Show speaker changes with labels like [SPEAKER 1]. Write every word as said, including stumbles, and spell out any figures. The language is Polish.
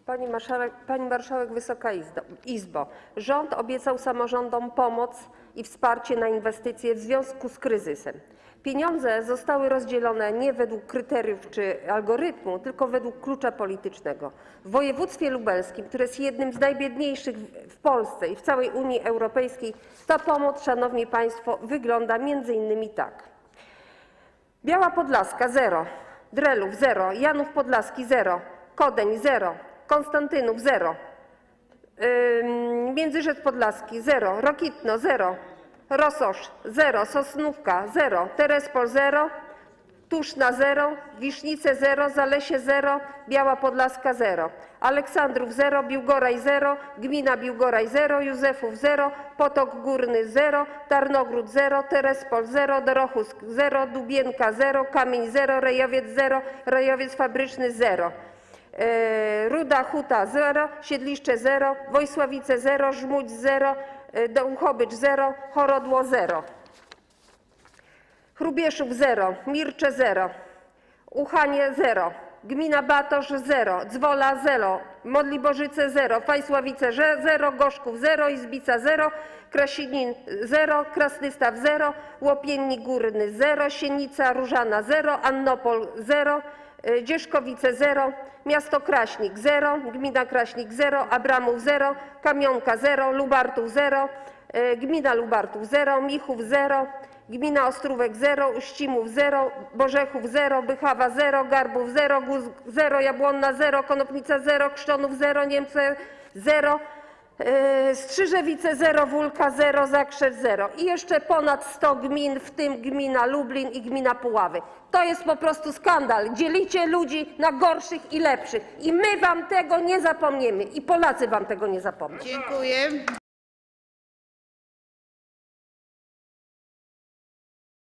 [SPEAKER 1] Pani marszałek, Pani Marszałek, Wysoka Izbo! Rząd obiecał samorządom pomoc i wsparcie na inwestycje w związku z kryzysem. Pieniądze zostały rozdzielone nie według kryteriów czy algorytmu, tylko według klucza politycznego. W województwie lubelskim, które jest jednym z najbiedniejszych w Polsce i w całej Unii Europejskiej, ta pomoc, szanowni państwo, wygląda między innymi tak. Biała Podlaska – zero, Drelów – zero, Janów Podlaski – zero, Kodeń – zero, Konstantynów – zero, Międzyrzec Podlaski – zero, Rokitno – zero, Rososz – zero, Sosnówka – zero, Terespol – zero, Tuszna – zero, Wisznice – zero, Zalesie – zero, Biała Podlaska – zero, Aleksandrów – zero, Biłgoraj – zero, gmina Biłgoraj – zero, Józefów – zero, Potok Górny – zero, Tarnogród – zero, Terespol – zero, Dorochusk – zero, Dubienka – zero, Kamień – zero, Rejowiec – zero, Rejowiec Fabryczny – zero. Ruda Huta – zero, Siedliszcze – zero, Wojsławice – zero, Żmudź – zero, Dołchobycz – zero, Horodło – zero. Chrubieszów – zero, Mircze – zero, Uchanie – zero, gmina Batosz – zero, Dzwola – zero, Modliborzyce – zero, Fajsławice – zero, Gorzków – zero, Izbica – zero, Krasinin – zero, Krasnystaw – zero, Łopiennik Górny – zero, Sienica Różana – zero, Annopol – zero, Dzieszkowice – zero, miasto Kraśnik – zero, gmina Kraśnik – zero, Abramów – zero, Kamionka – zero, Lubartów – zero, gmina Lubartów – zero, Michów – zero, gmina Ostrówek – zero, Uścimów – zero, Borzechów – zero, Bychawa – zero, Garbów – zero, Guzg – zero, Jabłonna – zero, Konopnica – zero, Krzczonów – zero, Niemce – zero, Strzyżewice – zero, Wólka – zero, Zakrzew – zero i jeszcze ponad sto gmin, w tym gmina Lublin i gmina Puławy. To jest po prostu skandal. Dzielicie ludzi na gorszych i lepszych i my wam tego nie zapomniemy i Polacy wam tego nie zapomną.
[SPEAKER 2] Dziękuję.